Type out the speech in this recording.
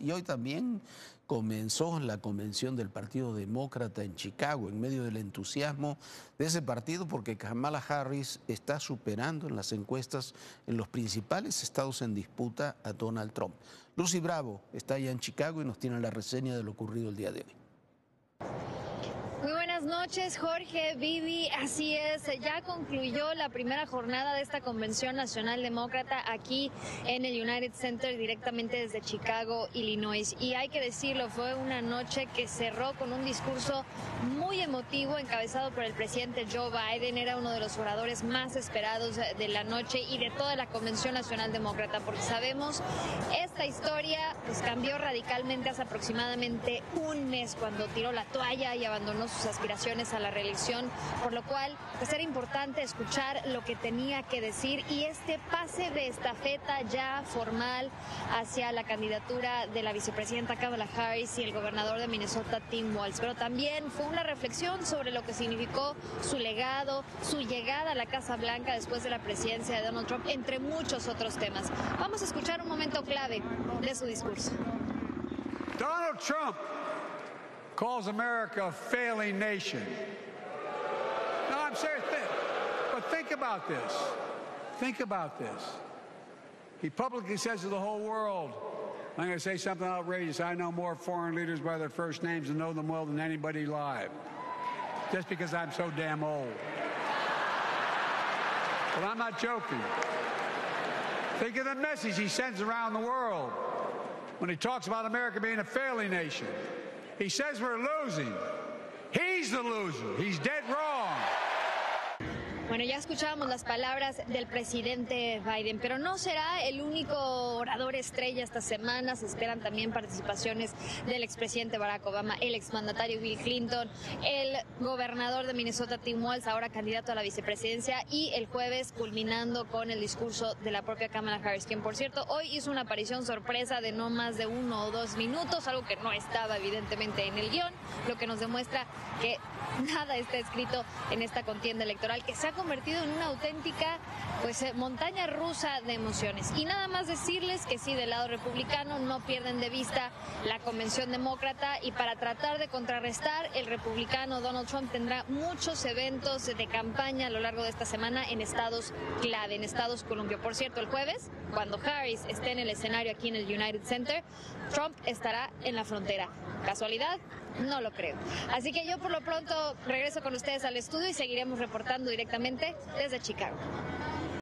Y hoy también comenzó la convención del Partido Demócrata en Chicago, en medio del entusiasmo de ese partido, porque Kamala Harris está superando en las encuestas en los principales estados en disputa a Donald Trump. Lucy Bravo está allá en Chicago y nos tiene la reseña de lo ocurrido el día de hoy. Muy buenas noches, Jorge, Vivi. Así es, ya concluyó la primera jornada de esta Convención Nacional Demócrata aquí en el United Center, directamente desde Chicago, Illinois. Y hay que decirlo, fue una noche que cerró con un discurso muy emotivo encabezado por el presidente Joe Biden. Era uno de los oradores más esperados de la noche y de toda la Convención Nacional Demócrata, porque sabemos, esta historia pues cambió radicalmente hace aproximadamente un mes, cuando tiró la toalla y abandonó sus aspiraciones a la reelección, por lo cual pues era importante escuchar lo que tenía que decir, y este pase de estafeta ya formal hacia la candidatura de la vicepresidenta Kamala Harris y el gobernador de Minnesota, Tim Walz. Pero también fue una reflexión sobre lo que significó su legado, su llegada a la Casa Blanca después de la presidencia de Donald Trump, entre muchos otros temas. Vamos a escuchar un momento clave de su discurso. Donald Trump calls America a failing nation. No, I'm serious. But think about this. Think about this. He publicly says to the whole world, I'm going to say something outrageous. I know more foreign leaders by their first names and know them well than anybody alive. Just because I'm so damn old. But I'm not joking. Think of the message he sends around the world when he talks about America being a failing nation. He says we're losing. He's the loser. He's dead wrong. Bueno, ya escuchábamos las palabras del presidente Biden, pero no será el único orador estrella esta semana. Se esperan también participaciones del expresidente Barack Obama, el exmandatario Bill Clinton, el gobernador de Minnesota, Tim Walz, ahora candidato a la vicepresidencia, y el jueves culminando con el discurso de la propia Kamala Harris, quien por cierto hoy hizo una aparición sorpresa de no más de 1 o 2 minutos, algo que no estaba evidentemente en el guión, lo que nos demuestra que nada está escrito en esta contienda electoral, que se ha convertido en una auténtica montaña rusa de emociones. Y nada más decirles que sí, del lado republicano no pierden de vista la convención demócrata, y para tratar de contrarrestar, el republicano Donald Trump tendrá muchos eventos de campaña a lo largo de esta semana en estados clave, en estados columbio. Por cierto, el jueves, cuando Harris esté en el escenario aquí en el United Center, Trump estará en la frontera. ¿Casualidad? No lo creo. Así que yo por lo pronto regreso con ustedes al estudio y seguiremos reportando directamente desde Chicago.